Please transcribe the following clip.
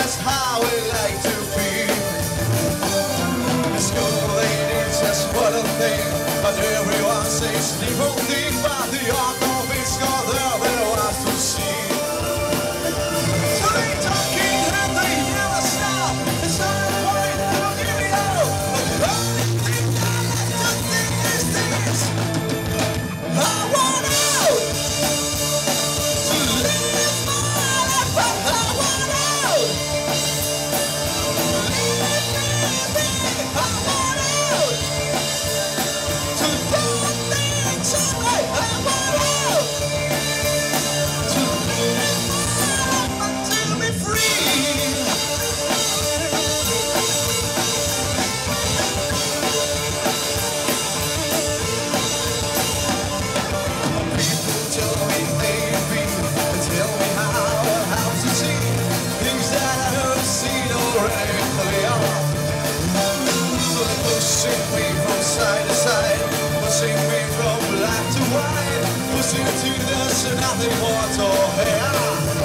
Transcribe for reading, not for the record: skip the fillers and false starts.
that's how we like to be. The school ladies, that's what I think. But everyone says different things. But the alcohol is got there was to see. So they talking and they never stop. It's not a point, I'll give it all. But the only thing I like to think is this. I want out to live my life. I want out. I want out to do things I want out to live my life and to be free. People tell me maybe, tell me how to see things that I have seen already clear. So they're pushing me from side to side, pushing me from black to white, pushing to there's nothing more to hear.